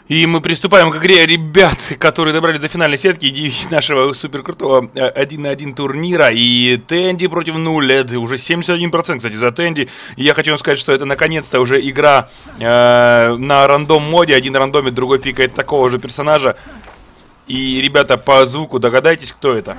И мы приступаем к игре ребят, которые добрались до финальной сетки нашего супер крутого 1 на 1 турнира. И Тенди против Нулед. Уже 71%, кстати, за Тенди. И я хочу вам сказать, что это наконец-то уже игра на рандом моде. Один рандомит, другой пикает такого же персонажа. И, ребята, по звуку догадайтесь, кто это?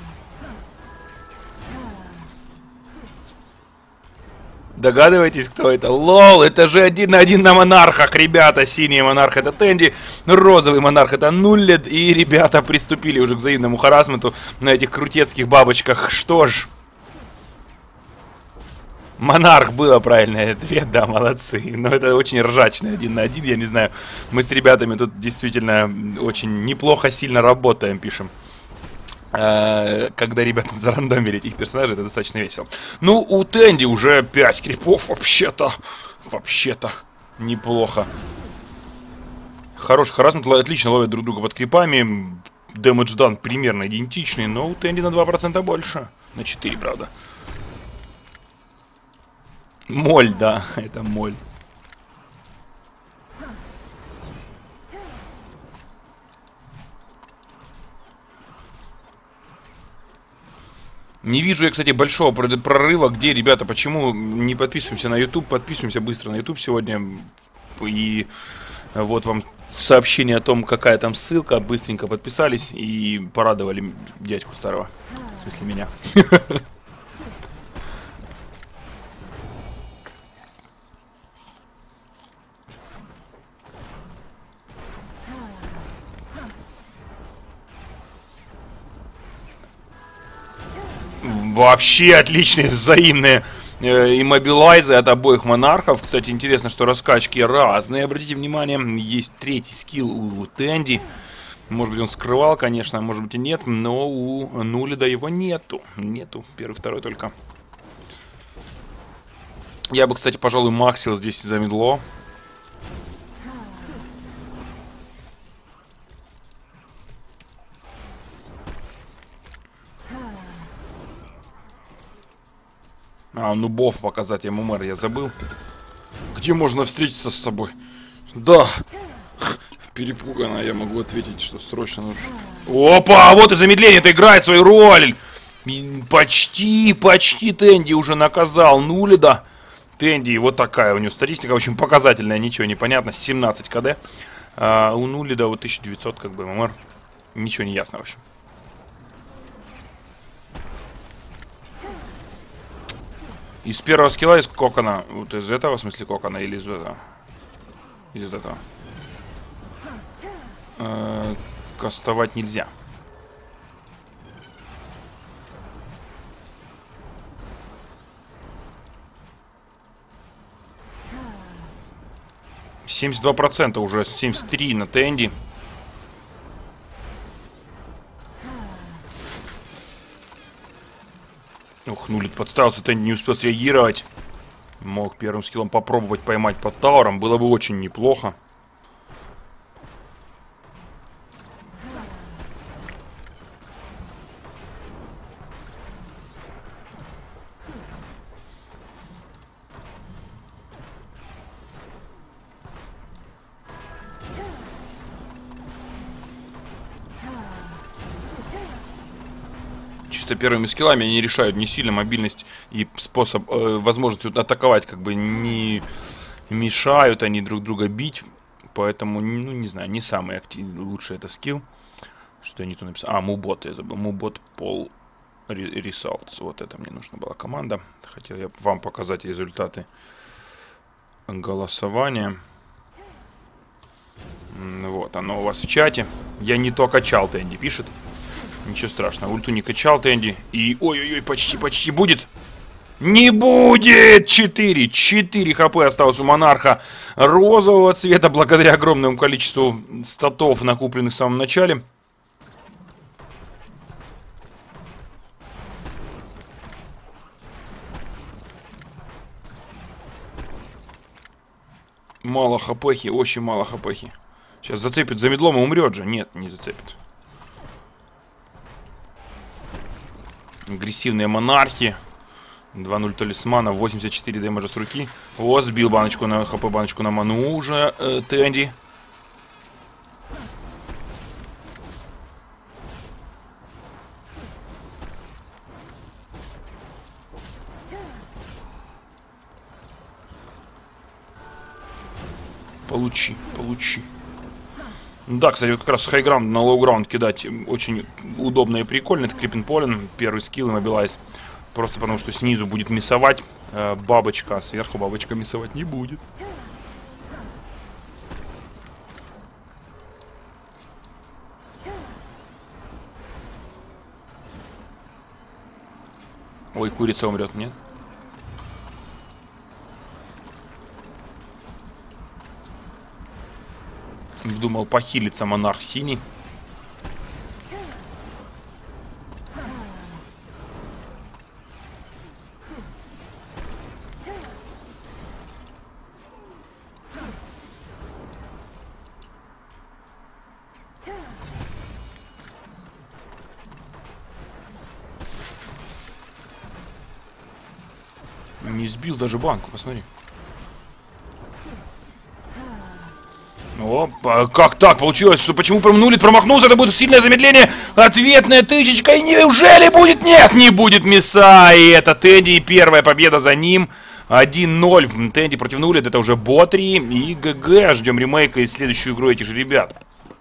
Догадываетесь, кто это? Лол, это же 1 на 1 на монархах, ребята. Синий монарх это Тенди, розовый монарх это Нулед. И ребята приступили уже к взаимному харассменту на этих крутецких бабочках. Что ж, монарх было правильный ответ, да, молодцы. Но это очень ржачный 1 на 1, я не знаю. Мы с ребятами тут действительно очень неплохо, сильно работаем, пишем. Когда ребята зарандомили этих персонажей, это достаточно весело. Ну, у Тенди уже 5 крипов, вообще-то неплохо. Хороший харассмент, отлично ловят друг друга под крипами. Дэмэдж дан примерно идентичный, но у Тенди на 2% больше. На 4, правда. Моль, да, это моль. Не вижу я, кстати, большого прорыва. Где, ребята, почему не подписываемся на YouTube? Подписываемся быстро на YouTube сегодня. И вот вам сообщение о том, какая там ссылка. Быстренько подписались и порадовали дядьку старого. В смысле, меня. Вообще отличные взаимные иммобилайзы от обоих монархов. Кстати, интересно, что раскачки разные. Обратите внимание, есть третий скилл у Тенди. Может быть, он скрывал, конечно, может быть и нет. Но у Нулида его нету. Нету. Первый, второй только. Я бы, кстати, пожалуй, максил здесь за медло. А, нубов показать ММР я забыл. Где можно встретиться с тобой? Да. Перепуганно я могу ответить, что срочно нужно. Опа, вот и замедление-то играет свою роль. Почти Тенди уже наказал Нулида. Тенди, вот такая у него статистика, очень показательная, ничего не понятно. 17 КД. А у Нулида вот 1900 как бы ММР. Ничего не ясно вообще. Из первого скилла, из кокона. Вот из этого, в смысле кокона, или из этого? Из этого. Кастовать нельзя. %, уже 73 на Тенди. Ух, Нулид подставился, Тенди не успел среагировать. Мог первым скиллом попробовать поймать под тауром. Было бы очень неплохо. Чисто первыми скиллами они решают не сильно мобильность и способ, возможность атаковать, как бы не мешают они друг друга бить. Поэтому, ну не знаю, не самый лучший это скилл. Что я не то написал? А, мубот, я забыл. Мубот пол results. Вот это мне нужна была команда. Хотел я вам показать результаты голосования. Вот, оно у вас в чате. Я не то качал, Тенди пишет. Ничего страшного, ульту не качал Тенди. И ой-ой-ой, почти будет. Не будет! 4 хп осталось у монарха розового цвета, благодаря огромному количеству статов, накупленных в самом начале. Мало хпхи, очень мало хпхи. Сейчас зацепит за медлом и умрет же. Нет, не зацепит. Агрессивные монархи. 2-0 талисмана, 84 дэмэджа с руки. О, сбил баночку на хп, баночку на ману уже Тенди. Получи, получи. Да, кстати, вот как раз с хайграунд на лоу-граунд кидать очень удобно и прикольно. Это Криппин Полен, первый скилл и мобилайз. Просто потому, что снизу будет миссовать бабочка, а сверху бабочка миссовать не будет. Ой, курица умрет, нет? Думал похилиться монарх синий. Не сбил даже банку, посмотри. Опа, как так получилось, что почему прям Нулит промахнулся, это будет сильное замедление, ответная тычечка, и неужели будет? Нет, не будет мисса, и это Тедди, и первая победа за ним, 1-0, Тедди против Нулит, это уже Ботри, и ГГ, ждем ремейка и следующую игру этих же ребят.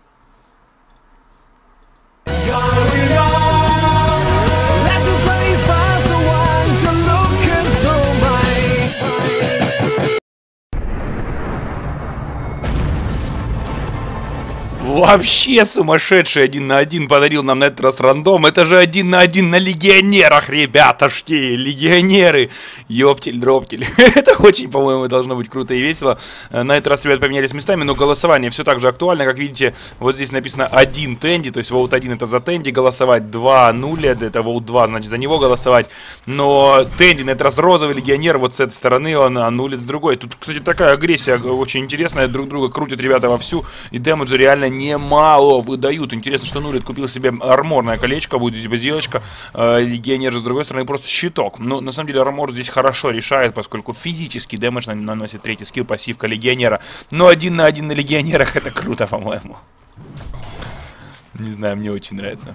Вообще сумасшедший 1 на 1 подарил нам на этот раз рандом. Это же 1 на 1 на легионерах, ребятушки. Легионеры. Ёптель-дроптель. Это очень, по-моему, должно быть круто и весело. На этот раз ребята поменялись местами, но голосование все так же актуально. Как видите, вот здесь написано 1 Тенди, то есть воут 1 это за Тенди голосовать, 2 Нуля, это воут 2, значит за него голосовать. Но Тенди на этот раз розовый легионер, вот с этой стороны он, а Нулит с другой. Тут, кстати, такая агрессия очень интересная, друг друга крутят ребята вовсю, и дэмэджа реально немало выдают. Интересно, что Нулит купил себе арморное колечко, будет здесь базилочка, легионер же с другой стороны просто щиток. Но на самом деле армор здесь хорошо решает, поскольку физический дэмэдж наносит третий скилл, пассивка легионера. Но 1 на 1 на легионерах это круто, по-моему. Не знаю, мне очень нравится.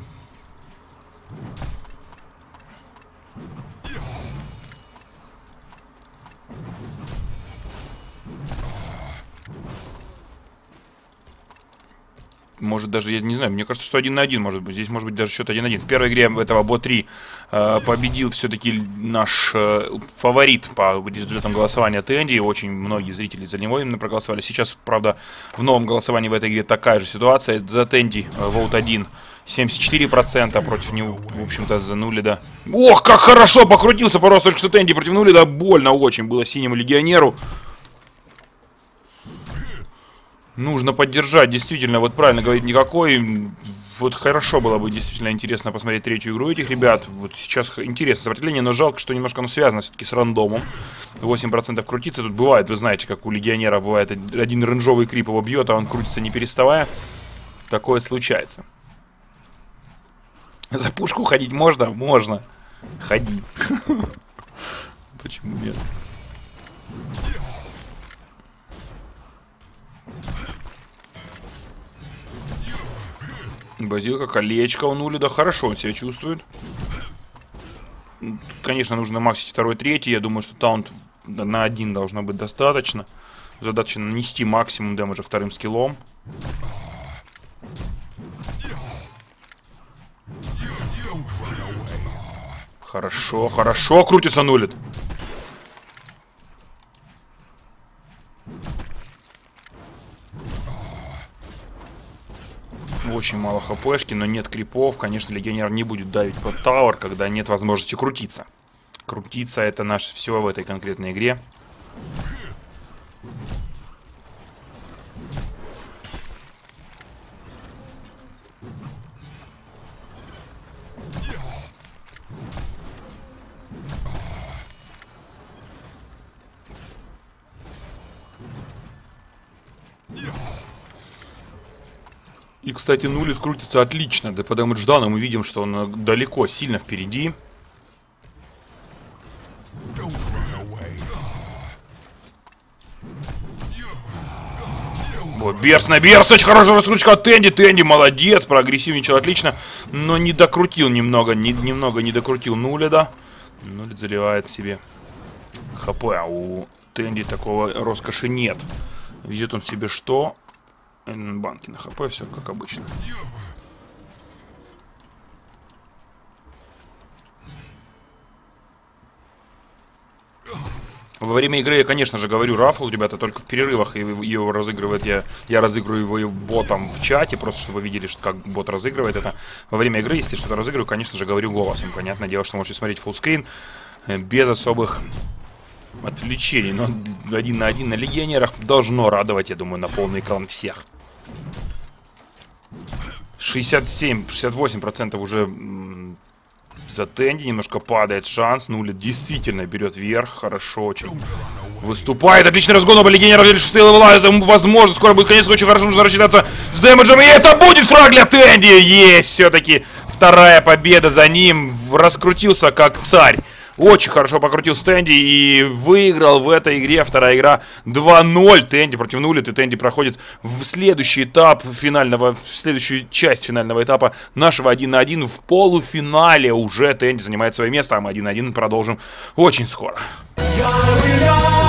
Может даже, я не знаю, мне кажется, что 1 на 1 может быть. Здесь может быть даже счет 1-1. В первой игре этого Бо-3 победил все-таки наш фаворит по результатам голосования Тенди. Очень многие зрители за него именно проголосовали. Сейчас, правда, в новом голосовании в этой игре такая же ситуация. За Тенди воут 1 74%, против него, в общем-то, за Нулида. Ох, как хорошо покрутился просто только что Тенди против Нулида. Больно очень было синему легионеру. Нужно поддержать, действительно, вот правильно говорит никакой. Вот хорошо было бы действительно интересно посмотреть третью игру этих ребят. Вот сейчас интересно сопротивление, но жалко, что немножко оно связано все-таки с рандомом. 8% крутиться тут бывает, вы знаете, как у легионера бывает. Один рейнджовый крип его бьет, а он крутится не переставая. Такое случается. За пушку ходить можно? Можно. Ходи. Почему нет? Базилка, колечко у Нулида. Хорошо он себя чувствует. Конечно, нужно максить второй, третий. Я думаю, что таунт на 1 должно быть достаточно. Задача нанести максимум дэмэджа вторым скиллом. Хорошо, хорошо крутится Нулит. Очень мало хпшки, но нет крипов. Конечно, легионер не будет давить под тауэр, когда нет возможности крутиться. Крутиться — это наше все в этой конкретной игре. И, кстати, Нулит крутится отлично. Да по дэмэдждану мы видим, что он далеко, сильно впереди. Вот, Берст на Берст, очень хорошая раскруточка от Тенди. Тенди молодец, проагрессивничал отлично, но не докрутил немного, немного не докрутил Нулида. Нулит заливает себе хп, а у Тенди такого роскоши нет. Везет он себе что? Банки на хп, все как обычно. Во время игры я, конечно же, говорю рафл, ребята, только в перерывах его разыгрывает я разыгрываю его ботом в чате, просто чтобы вы видели, что как бот разыгрывает это. Во время игры, если что-то разыгрываю, конечно же, говорю голосом. Понятное дело, что можете смотреть фуллскрин без особых отвлечений. Но 1 на 1 на легионерах должно радовать, я думаю, на полный экран всех. 67-68% уже за Тенди, немножко падает шанс. Нулит действительно берет вверх, хорошо очень выступает. Отличный разгон, оба легионера взяли 6 левела. Это возможно, скоро будет конец, очень хорошо, нужно рассчитаться с дэмэджем. И это будет фраг для Тенди. Есть все-таки вторая победа за ним. Раскрутился как царь. Очень хорошо покрутил Тенди и выиграл в этой игре. Вторая игра 2-0. Тенди против Нулит. И Тенди проходит в следующий этап финального, в следующую часть финального этапа нашего 1 на 1. В полуфинале уже Тенди занимает свое место. А мы 1 на 1 продолжим очень скоро.